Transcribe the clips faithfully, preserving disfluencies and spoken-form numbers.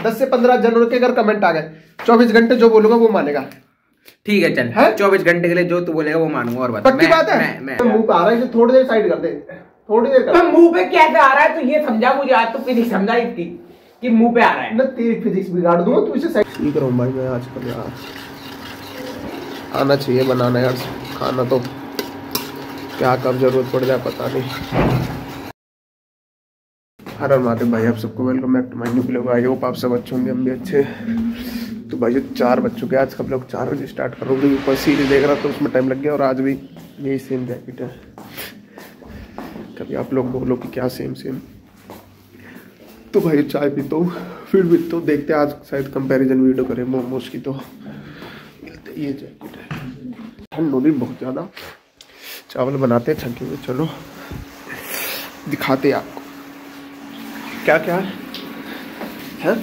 दस से पंद्रह जनों के अगर कमेंट आ गए, चौबीस घंटे जो बोलूंगा वो मानेगा। ठीक है चल, चौबीस घंटे के लिए जो तू बोलेगा वो मानूंगा। और बता, पक्की बात है। मुंह पे आ रहा है, थोड़ी देर साइड कर दे, थोड़ी देर कर। मुंह पे कैसे आ रहा है तो ये समझा मुझे। आज तो फिजिक्स समझा इसकी कि मुंह पे आ रहा है। मैं तेरी फिजिक्स बिगाड़ दूंगा, तू इसे साइड नहीं करूँ भाई। मैं आजकल यार आना चाहिए बनाना यार खाना, तो क्या कब जरूरत पड़ जाए पता नहीं। हर हर महादेव भाई, आप सबको welcome back to my new blog. I hope आप सब अच्छे होंगे, हम भी अच्छे। तो भाई चार बज चुके हैं, आज का ब्लॉग चार बजे स्टार्ट कर रहा हूँ। ऊपर सीरीज देख रहा था उसमें टाइम लग गया, और आज भी यही सेम जैकेट है। कभी आप लोग बोलो कि क्या सेम सेम। तो भाई चाय पीता हूँ, फिर भी तो देखते हैं आज शायद कंपैरिजन वीडियो करें मोमोज की। तो ये जैकेट है, ठंड हो रही बहुत ज़्यादा। चावल बनाते हैं छंके में, चलो दिखाते हैं आपको क्या क्या है, है?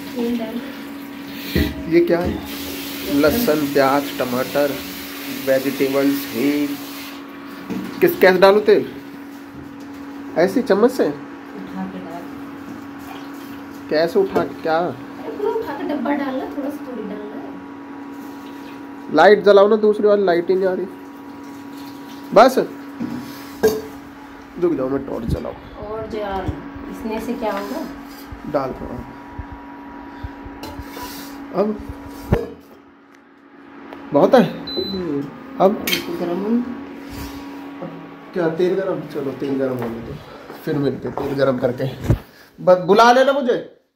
ये क्या है? लहसुन, प्याज, टमाटर, वेजिटेबल्स, हींग। किस कैसे डालू तेल? ऐसी चम्मच से उठा के डाल। कैसे उठा के? क्या उठा के डब्बा डालना, थोड़ा सा थोड़ी डालना। लाइट जलाओ ना, दूसरी वाली लाइट ही नहीं आ रही। बस रुक जाओ, मैं टॉर्च जलाऊं। और जो इसने से क्या होगा? डाल दो अब। बहुत है अब। गरम क्या तेल गरम? चलो तेल गरम होने दो, फिर मिलते तेल गरम करके। बस बुला लेना मुझे।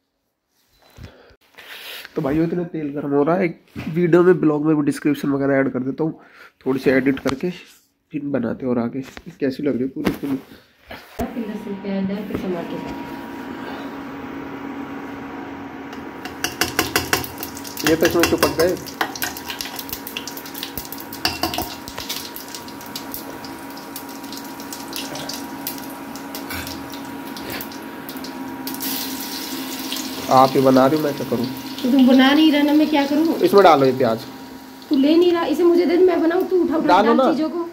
तो भाइयों इतने तेल गरम हो रहा है, एक वीडियो में ब्लॉग में भी डिस्क्रिप्शन वगैरह ऐड कर देता हूँ, थोड़ी सी एडिट करके फिर बनाते और आगे। कैसी लग रही है पूरी पूरी? ये तो इसमें चिपक गए। आप ही बना रही हो, मैं क्या करूं? तो तुम बना नहीं रहा ना, मैं क्या करूं? इसमें डालो ये प्याज। तू ले नहीं रहा, इसे मुझे दे दे, मैं बनाऊं। तू उठा उठा डाल चीजों को।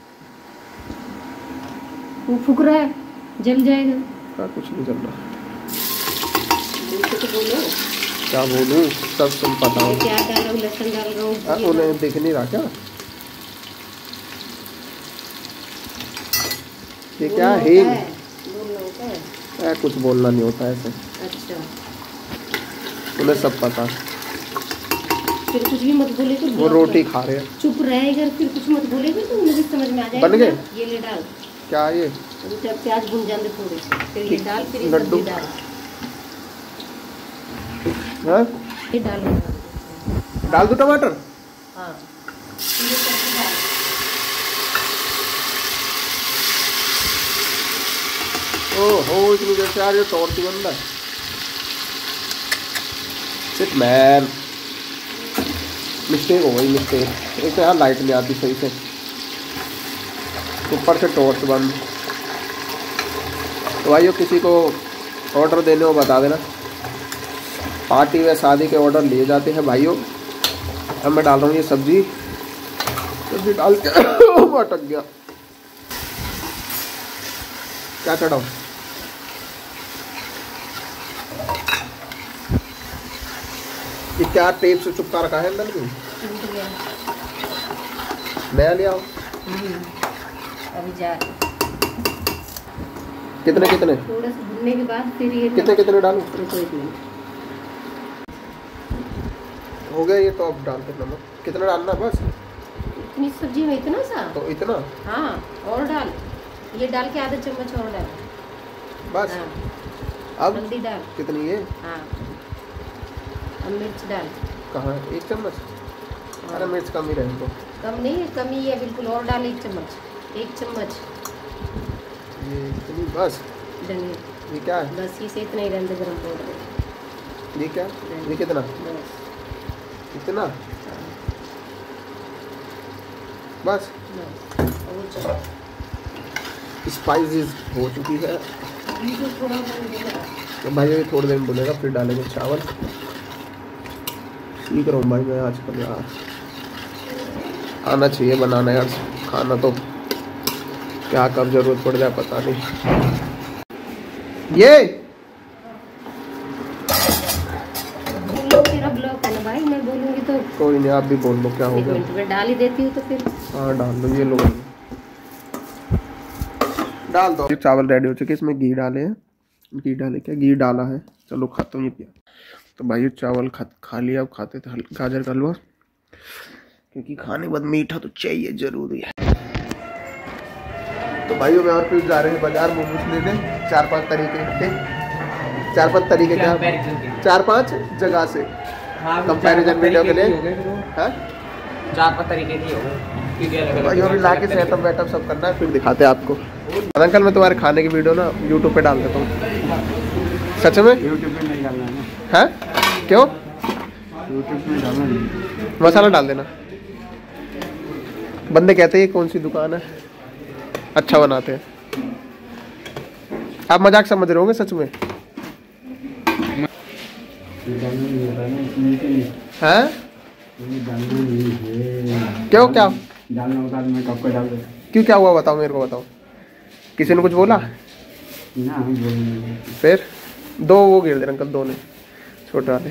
वो फूक रहा है, जल जाएगा। क्या कुछ नहीं जल रहा। तो बोलो क्या बोलूं, सब तुम पता हो। क्या डाल रहा हूं? लहसुन डाल रहा हूं। उन्हें दिख नहीं रहा क्या? ये क्या है? बोलना होता है? कुछ बोलना नहीं होता ऐसे। अच्छा, उन्हें सब पता। फिर कुछ भी मत बोले तो। वो रोटी खा रहे हैं, चुप रहेगा, फिर कुछ मत बोलेगा तो उन्हें भी समझ में आ जाएगा। बन गए? ये ले डाल। क्या ये? जब प्याज भुन जाते थोड़े से, फिर ये डाल, फिर ये लड्डू डाल। हाँ? ये डाल डाल दो टमाटर। हाँ, ओहो, इतनी देर से यार ये टॉर्च बन रहा है। सिट मैन, मिस्टेक हो गई, मिस्टेक। एक तो यार लाइट नहीं आती सही से, ऊपर से टॉर्च बंद। तो भाइयों किसी को ऑर्डर देने को बता देना, पार्टी व शादी के ऑर्डर लिए जाते हैं भाइयों। अब मैं डाल रहा हूँ ये सब्जी, सब्जी डाल के अटक गया। क्या चढ़ाऊँ? ये क्या टेप से चिपका रखा है अंदर में? नया ले आओ। अभी जा कितने कितने? थोड़ा सा भुनने के बाद फिर ये कितने कितने डालूं? हो गया ये तो, अब डालते नमक। कितना डालना? बस इतनी सब्जी में इतना सा? तो इतना। हाँ, और डाल। ये डाल के आधा चम्मच और डाल बस। हाँ। अब हल्दी डाल। कितनी? ये हाँ, अब मिर्च डाल। कहाँ? एक चम्मच? अरे मिर्च कम ही रहे तो। कम नहीं है, कम ही है बिल्कुल। और डाल एक चम्मच, एक चम्मच। ये इतनी? बस धनिया। ये क्या है? बस इसे इतना ही रहने दे, गरम पाउडर। ये क्या? ये कितना? बस इतना? बस बस। स्पाइसेस हो चुकी है थोड़ा तो भाई ये थोड़ी देर में भुनेगा, फिर डालेंगे चावल। सीख रहा हूँ भाई मैं आजकल यार, आना चाहिए बनाना यार खाना, तो क्या कब जरूरत पड़ जाए पता नहीं। ये बोलूंगी तो कोई नहीं, आप भी बोल दो क्या हो एक गया। मिनट में डाल ही देती हूँ तो फिर। हाँ डाल दो, ये लो डाल दो। चावल रेडी हो चुके, इसमें घी डाले हैं, घी डाले क्या, घी डाला है। चलो खाता हूँ ये पिया। तो भाई चावल खा खा लिया। अब खाते थे गाजर का हलवा, क्योंकि खाने के बाद मीठा तो चाहिए, जरूरी है। तो भाइयों मैं और फिर जा रहे हैं बाजार मोमोज लेने, चार पांच तरीके के, चार पांच तरीके क्या, चार पांच जगह से कंपैरिजन वीडियो के लिए। चार पांच तरीके की हो भाई अभी ला के सेटअप वेटअप सब करना है, फिर दिखाते हैं आपको। अंकल मैं तुम्हारे खाने की वीडियो ना यूट्यूब पे डाल देता हूँ। सच में यूट्यूब पे नहीं डालना है है? क्यों? यूट्यूब पे डालना नहीं, मसाला डाल देना। बंदे कहते हैं कौन सी दुकान है, अच्छा बनाते हैं। आप मजाक समझ रहे होंगे, सच में है? क्यों क्या डालना होता मैं कब को डाल देता। क्यों क्या हुआ बताओ, मेरे को बताओ। किसी ने कुछ बोला? ना हम बोल फिर दो वो गिर दे अंकल, दो ने छोटे वाले।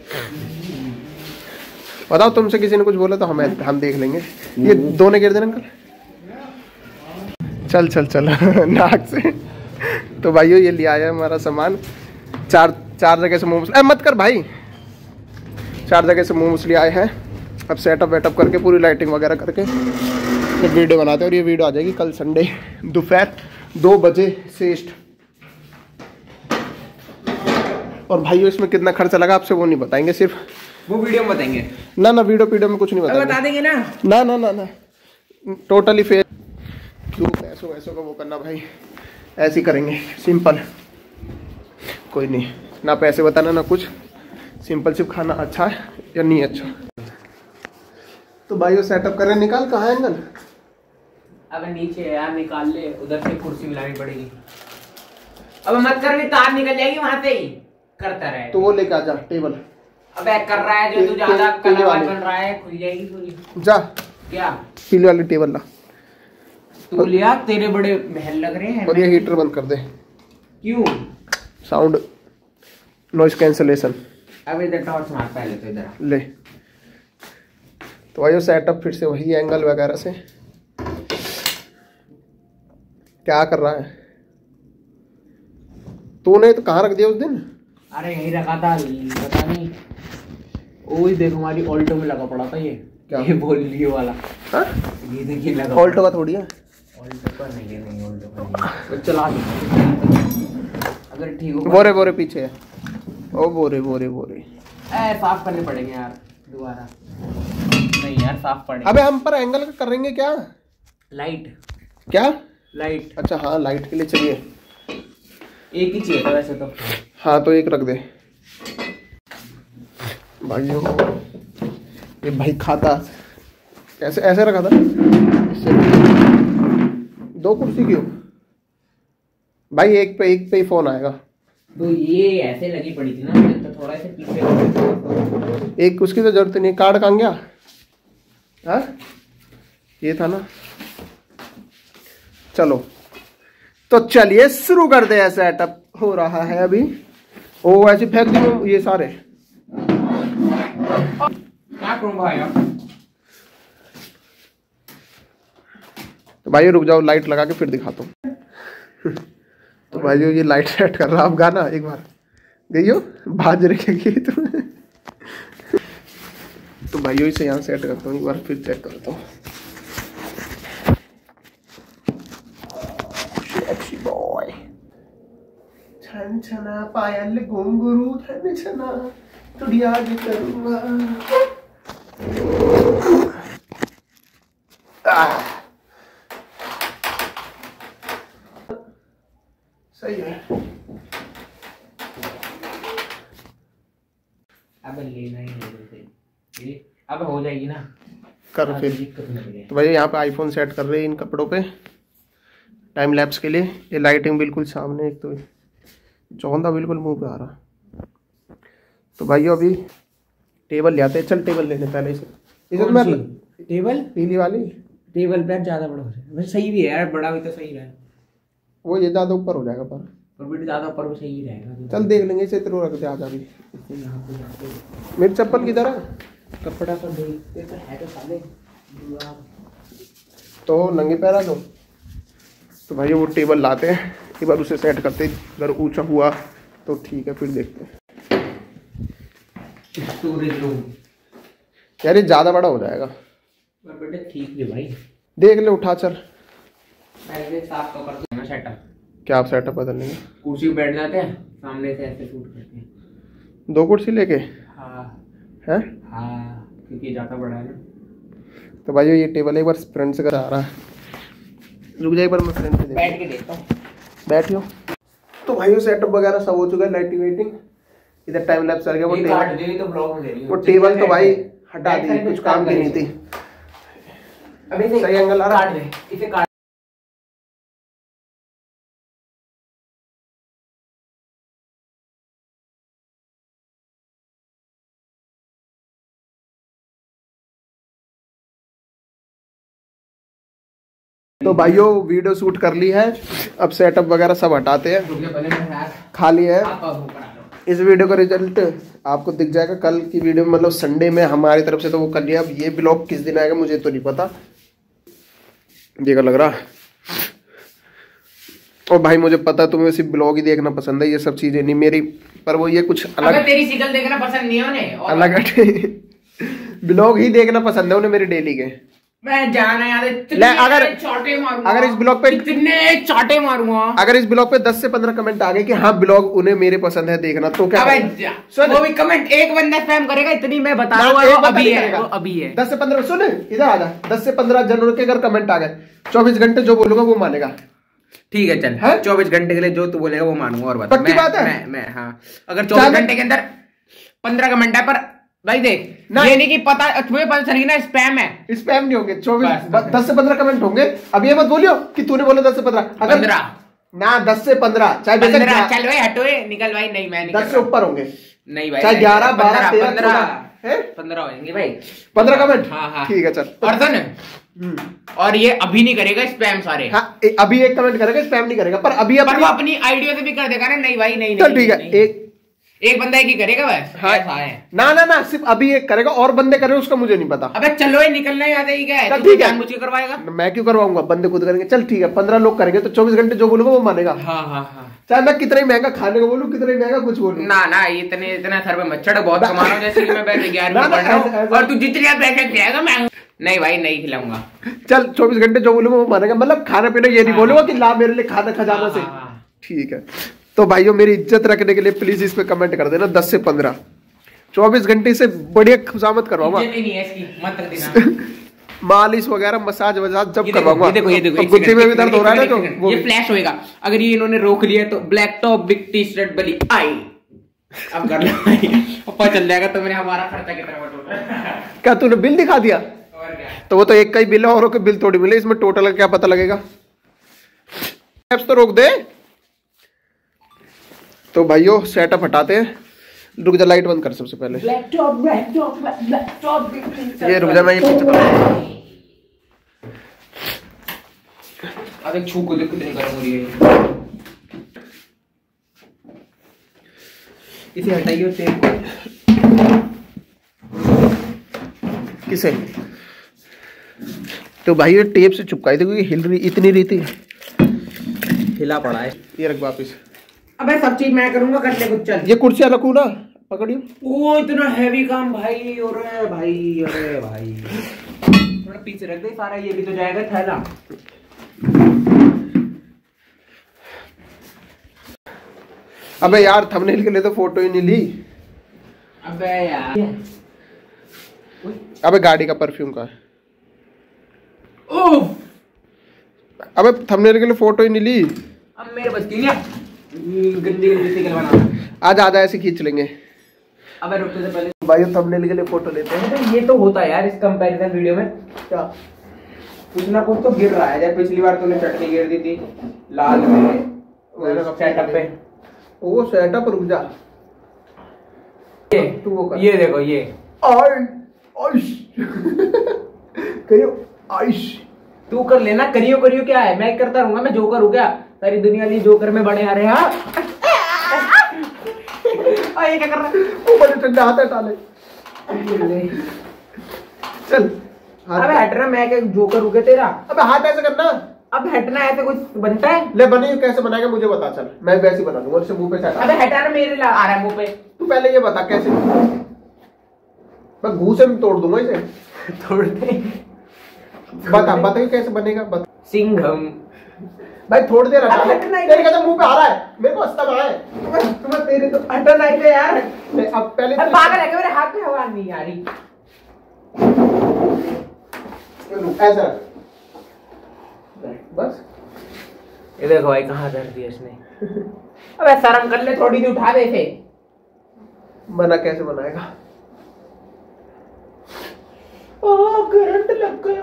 बताओ तुमसे किसी ने कुछ बोला तो हमें हम देख लेंगे। ये दो ने गिर दे अंकल। चल चल चल नाक से। तो भाइयों ये लिया है हमारा सामान, चार चार जगह से मोमोज, ए मत कर भाई, चार जगह से मोमोज ले आए हैं। अब सेटअप वेटअप करके पूरी लाइटिंग वगैरह करके फिर वीडियो बनाते हैं। और ये वीडियो आ जाएगी कल संडे दोपहर दो बजे से। और भाइयों इसमें कितना खर्चा लगा आपसे वो नहीं बताएंगे, सिर्फ वो वीडियो में बताएंगे ना ना, वीडियो वीडियो में कुछ नहीं बताएंगे, बता देंगे ना ना ना ना ना टोटली फेयर। क्यों पैसों वैसों का वो करना भाई, ऐसे ही करेंगे सिंपल, कोई नहीं ना पैसे बताना ना कुछ, सिंपल सिर्फ खाना अच्छा है या नहीं अच्छा। तो भाइयों सेटअप करें, निकाल कहाँ है एंगल? अब नीचे यार निकाल ले, उधर से कुर्सी मिलानी पड़ेगी। अब मत कर, भी तार निकल जाएगी वहां से ही करता रहे। तो वो लेके आ जा टेबल। अबे कर रहा है जो तू ज्यादा कलाकार बन रहा है, खुल जाएगी पूरी। जा क्या पीले वाली टेबल ला, तू लिया, तेरे बड़े महल लग रहे हैं। और ये हीटर बंद कर दे। क्यों? Sound noise cancellation. अब इधर टॉर्च मार पहले तो इधर ले। तो भाइयों सेटअप फिर से वही एंगल वगैरह से। क्या कर रहा है तूने? तो कहाँ रख दिया उस दिन? अरे यही रखा था, पता नहीं। ओए देखो हमारी ऑल्टो में लगा पड़ा था ये। क्या? ये बोल लियो वाला। हाँ? ये देखिए लगा। ऑल्टो का थोड़ी है। ऑल्टो का नहीं है, नहीं ऑल्टो का नहीं है। चला दे अगर ठीक हो। बोरे बोरे पीछे है। ओ बोरे बोरे बोरे। ए साफ करने पड़ेंगे यार दोबारा। नहीं यार साफ पड़ेंगे। अबे हम पर एंगल का करेंगे क्या? लाइट। क्या लाइट? अच्छा हाँ लाइट के लिए चाहिए। एक ही चाहिए था वैसे तो। हाँ तो एक रख दे भाइयों। ये भाई खाता ऐसे ऐसे रखा था इससे। दो कुर्सी क्यों भाई? एक पे एक पे ही फोन आएगा। तो ये ऐसे लगी पड़ी थी ना, तो थोड़ा सा पीछे। एक उसकी तो जरूरत नहीं। कार्ड कहाँ गया? हाँ ये था ना। चलो तो चलिए शुरू कर दे। सेटअप हो रहा है अभी। ओ ऐसे फेंक दो ये सारे। क्या करूं भाई? तो भाई रुक जाओ, लाइट लगा के फिर दिखाता हूँ। तो भाई ये लाइट सेट कर रहा। आप गाना एक बार गई हो बाज रखेगी तुम। तो भाइयों इसे यहाँ सेट करता हूँ, एक बार फिर चेक करता हूँ। बॉय छन छना पायल घुंघरू छन छना तुड़िया भी करूँगा। सही है। अब लेना ही नहीं, अब हो जाएगी ना कर फिर। तो भाई यहाँ पे आईफोन सेट कर रहे हैं इन कपड़ों पे टाइम लैप्स के लिए। ये लाइटिंग बिल्कुल सामने, एक तो चौंधा बिल्कुल मुंह पे आ रहा। तो भाइयों अभी टेबल ले आते हैं। चल टेबल लेने पहले इसे। इसे तो मैं टेबल पीली वाली टेबल पे ज्यादा बड़ा हो जाए, वैसे सही भी है यार, बड़ा भी तो सही है। वो ये ज्यादा ऊपर हो जाएगा पर और भी ज्यादा ऊपर वो सही रहेगा। चल देख लेंगे। इसे तेरे रख दे आजा भी। यहाँ पे मेरी चप्पल किधर है? कपड़ा तो देखते तो है तो साले। तो नंगे पैरा दो। तो भाई वो टेबल लाते हैं, एक बार उसे सेट करते हैं, अगर ऊंचा हुआ तो ठीक है, फिर देखते हैं। स्टोरेज रूम यार ये ज़्यादा बड़ा हो जाएगा। बेटे ठीक है भाई, देख ले, उठा चल। पहले साफ तो कर दो सेटअप। क्या आप सेटअप बदल लेंगे? कुर्सी पे बैठ जाते हैं, सामने से ऐसे शूट करते हैं। दो कुर्सी लेके? हाँ हैं? हाँ, क्योंकि ज़्यादा बड़ा है ना। तो भाई ये टेबल एक बार फ्रंट से कर आ रहा है, रुक जाए एक बार मैं फ्रंट से बैठ के देखता हूँ। बैठियो। तो भाई सेटअप वगैरह सब हो चुका है, लाइटिंग वाइटिंग, इधर टाइम लैप्स कर गया। वो टेबल तो ब्लॉग में दे रही हूँ। वो टेबल तो भाई हटा दी, कुछ काम की नहीं थी। अबे सही एंगल आ रहा काट दे इसे, काट। तो भाइयों वीडियो शूट कर ली है, अब सेटअप वगैरह सब हटाते हैं, खाली है। इस वीडियो का रिजल्ट आपको दिख जाएगा कल की वीडियो में, मतलब संडे में हमारी तरफ से तो वो कर लिया। अब ये ब्लॉग किस दिन आएगा मुझे तो नहीं पता, ये क्या लग रहा। और भाई मुझे पता तुम्हें वैसे ब्लॉग ही देखना पसंद है, ये सब चीजें नहीं मेरी, पर वो ये कुछ अलग। अबे तेरी शक्ल देखना पसंद नहीं है उन्हें, अलग ब्लॉग ही देखना पसंद है उन्हें मेरे डेली के। मैं जाना यार, ले, अगर चाटे मारूंगा, अगर इस ब्लॉग पे कितने चाटे मारूंगा, अगर इस ब्लॉग पे दस से पंद्रह कमेंट आ गए कि हाँ ब्लॉग उन्हें मेरे पसंद है देखना, तो क्या सुन, वो भी कमेंट एक बंदा स्पैम करेगा, इतनी मैं बता रहा हूँ, अभी है, वो अभी है। दस से पंद्रह सुन इधर आ जा, दस से पंद्रह जनों के अगर कमेंट आ गए, चौबीस घंटे जो बोलूंगा वो मानेगा। ठीक है चल, चौबीस घंटे के लिए जो तू बोलेगा वो मानूंगा। और बता, पक्की बात है? मैं, मैं, हाँ, अगर चौबीस घंटे के अंदर पंद्रह कमेंट है, पर भाई देख ना, ये नहीं कि पता तुम्हें पता चलेगी ना स्पैम है। स्पैम नहीं होंगे, चौबीस दस से पंद्रह कमेंट होंगे। अब ये मत बोलियो कि तूने बोला दस से पंद्रह, अगर ना दस से पंद्रह, चाहे पंद्रह, चल भाई हटो, निकल भाई, नहीं मैं दस से ऊपर होंगे, नहीं भाई, चाहे ग्यारह बारह तेरह पंद्रह पंद्रह होंगे भाई, पंद्रह कमेंट। हाँ हाँ ठीक है चल। और सुन, और ये अभी नहीं करेगा स्पैम सारे। हाँ अभी एक कमेंट करेगा, स्पैम नहीं करेगा, पर अभी पर वो अपनी आइडिया से भी कर देगा ना। नहीं भाई नहीं, चल ठीक है, एक एक बंदा एक ही करेगा बस। हाँ, है। ना ना ना सिर्फ अभी एक करेगा, और बंदे करे उसका मुझे नहीं पता। अबे चलो ये निकलना ही आता ही क्या है, ठीक है, मुझे करवाएगा, मैं क्यों करवाऊंगा, बंदे खुद करेंगे। चल ठीक है, पंद्रह लोग करेंगे तो चौबीस घंटे जो बोलूंगा वो मानेगा। हाँ हाँ हाँ, चाहे मैं कितना ही महंगा खाने को बोलूं, कितना ही महंगा कुछ बोलूं। ना ना इतने इतना सर पे मच्छर बहुत कमा रहा हूं, जैसे कि मैं बैठ ग्यारह और तू जितने पैसे खिलाएगा मैं नहीं भाई नहीं खिलाऊंगा। चल चौबीस घंटे जो बोलूंगा वो मानेगा, मतलब खाना पीना ये नहीं बोलूंगा कि ला मेरे लिए खाना खजाना से। ठीक है, तो भाइयों मेरी इज्जत रखने के लिए प्लीज इस पे कमेंट कर देना दस से पंद्रह। चौबीस घंटे से बढ़िया खुशामत करवाऊंगा, मालिश वगैरह मसाज वसाज जब करवाऊंगा। देखो ये देखो, गुच्चे में भी दर्द हो रहा है ना, तो ये फ्लैश होएगा। अगर ये इन्होंने रोक लिया तो black top big T shirt बली आई, अब कर लो भाई, पता चल जाएगा तो मैंने हमारा खर्चा कितना टोटल। क्या तूने बिल दिखा दिया? और क्या, तो वो तो एक का ही बिल है, औरों के बिल थोड़ी मिले, इसमें टोटल क्या पता लगेगा। एप्स तो रोक दे। तो भाइयों सेटअप हटाते हैं, रुक जा, लाइट बंद कर सबसे पहले। Black top black top black top big T shirt, ये रुक जा, मैं ये पीछे अबे छू को देख कितनी गर्म हो रही है, इसे हटाइए तेल को। किसे? तो भाई ये टेप से चिपकाई थी क्योंकि हिल रही इतनी रही थी, हिला पड़ा है। ये रख वापिस। अबे सब चीज मैं करूंगा, कर ले कुछ। चल ये कुर्सियां रखू ना, पकड़ियो। ओ इतना हैवी काम भाई, अरे भाई अरे भाई थोड़ा पीछे रख दे, सारा ये भी तो जाएगा थैला। अबे यार थंबनेल के लिए तो फोटो ही नहीं ली। अबे यार, अबे गाड़ी का परफ्यूम का है। ओह अबे थंबनेल के लिए फोटो ही नहीं ली। अब मेरे बस की नहीं, गंदी गंदी शक्ल बनाना। आज आजा ऐसे खींच लेंगे। अबे रुकने से पहले भाई थंबनेल के लिए फोटो लेते हैं। ये तो होता है यार इस कंपैरिजन वीडियो में, क्या कुछ ना कुछ तो गिर रहा है। जब पिछली बार तूने चटनी गिर दी थी लाल में सेटअप पे, वो सेटअप रुक जा, ये तू वो कर। ये देखो ये आई आइश करियो आइश, तू कर लेना। करियो करियो क्या है, मैं करता रहूंगा, मैं जोकर हूँ क्या? सारी दुनिया लिए जोकर में बड़े आ रहे हैं। ये क्या कर रहा है? वो बड़े ठंडा हाथ हटा ले। चल हाथ अबे हटना, मैं क्या जोकर रुके तेरा? अबे हाथ ऐसे करना। अब हटना है तो कुछ बनता है? ले बनी कैसे बनाएगा मुझे बता, चल मैं वैसे ही बता दूंगा, उससे मुंह पे से हटा। अबे हटाना, मेरे ला आ रहा है मुंह पे। तू पहले ये बता कैसे, मैं घूसे में तोड़ दूंगा इसे। तोड़ दे। बता बता कैसे बनेगा, बता। सिंघम भाई थोड़ी देर हटा अब ले। हटना ही तेरे का मुंह पे आ रहा है, मेरे को हंसता आ है। तुम्हें तेरे तो हटना ही थे यार। ले, अब पहले अब पागल है क्या? मेरे हाथ में हवा नहीं आ रही। ऐसा रख। बस ये देखो भाई कहाँ कर दिया इसने। अबे शर्म कर ले थोड़ी सी, उठा दे इसे। बना कैसे बनाएगा? ओ करंट लग गया।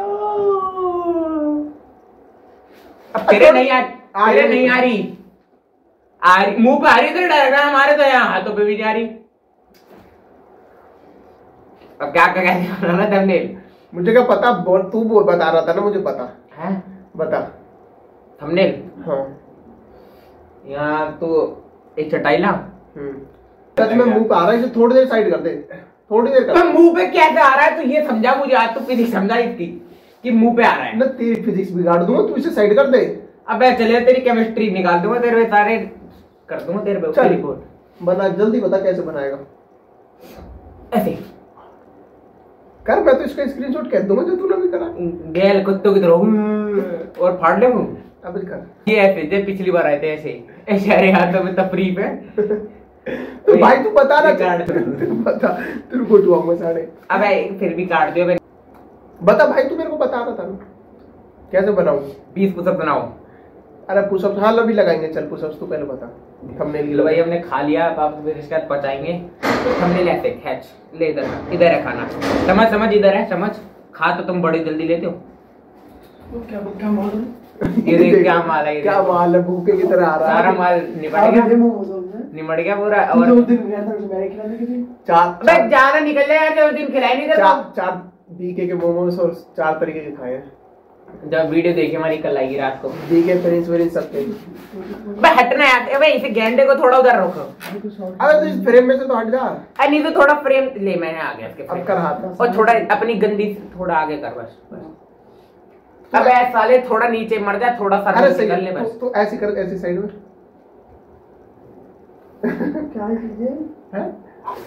अब तेरे नहीं आ तेरे नहीं आ रही, आ रही मुंह पे आ रही तेरे डायरेक्ट, हमारे तो यहाँ हाथों पे भी जा रही। अब क्या क्या कैसे बनाना थंबनेल? मुझे क्या पता, बोल तू बोल, बता रहा था ना, मुझे पता है बता। थंबनेल हाँ यहाँ तो एक चटाई ला। हम्म सच में मुंह पे आ रहा है, इसे थोड़ी देर साइड कर दे, थोड़ी देर कर। मुंह पे कैसे आ रहा है तो ये समझा मुझे, आज तो फिजिक्स समझा इसकी कि मुंह पे आ रहा है ना, तेरी फिजिक्स बिगाड़ दूंगा, तू इसे साइड कर दे। अबे चले तेरी केमिस्ट्री निकाल दूंगा तेरे पे, सारे कर दूंगा तेरे पे उसकी रिपोर्ट। बना जल्दी बता कैसे बनाएगा। ऐसे कर, मैं तो इसका स्क्रीनशॉट कह दूंगा जो तूने भी करा। गैल कुत्तों की तरह और फाड़ ले मुंह। अब कर ये ऐसे जब पिछली बार आए थे ऐसे ऐसे अरे हाथों में तफरीह पे। तो भाई तू बता ना, काट बता तेरे को टुआऊंगा साढ़े। अबे फिर भी काट दियो। बता भाई, तू मेरे को बता रहा था ना कैसे बनाऊं। बीस पुशअप बनाओ। अरे पुशअप्स हाँ अभी लगाएंगे, चल पुशअप्स तू पहले बता। थंबनेल तो भाई हमने खा लिया, अब आप फिर इसके बाद पचाएंगे। थंबनेल ऐसे खैच ले, इधर इधर है खाना, समझ समझ इधर है, समझ। खा तो तुम बड़ी जल्दी लेते हो। क्या क्या मालूम, ये देख क्या माल है, ये क्या देख। माल है, भूखे की तरह आ रहा है। सारा माल निपट गया, निपट गया पूरा। और दो दिन गया था मैंने खिला दी चार। अबे ज्यादा निकल जाए यार, जो दिन खिलाए नहीं तेरे चार को। चार बीके के मोमोस और चार तरीके के खाए हैं। जब वीडियो देखी हमारी कल आएगी रात को। बीके फ्रेंच फ्रेंच सब थे। अबे हटना यार, अबे इसे गेंडे को थोड़ा उधर रखो। अबे तो इस फ्रेम में से तो हट जा। अरे नहीं तो थोड़ा फ्रेम ले, मैंने आ गया इसके अब फ्रेम। कर हाथ और थोड़ा अपनी गंदी थोड़ा आगे कर बस, बस। अबे साले थोड़ा नीचे मर जा, थोड़ा सा अरे सही निकल ले है, बस। तो, तो ऐसी कर, ऐसी साइड में क्या चीजें हैं?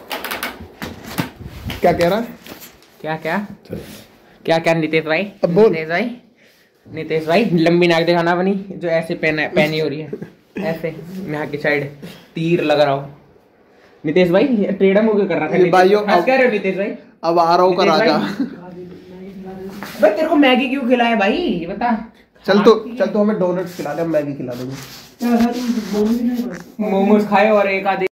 क्या कह रहा है? क्या क्या क्या क्या नितेश भाई, अब बोल। नितेश भाई, नितेश भाई लंबी नाक दिखाना अपनी, जो ऐसे पहना पहनी हो रही है ऐसे यहाँ की साइड तीर लग रहा हो। नितेश भाई टेढ़ा मुंह क्यों कर रहा ये भाइयों, है? कह रहे हो नितेश भाई? अब आ रहा हूँ का नितेश राजा। भाई तेरे को मैगी क्यों खिलाए भाई, ये बता। चल तो चल तो हमें डोनट्स खिला दे, हम मैगी खिला देंगे। मोमोज खाए और एक आधे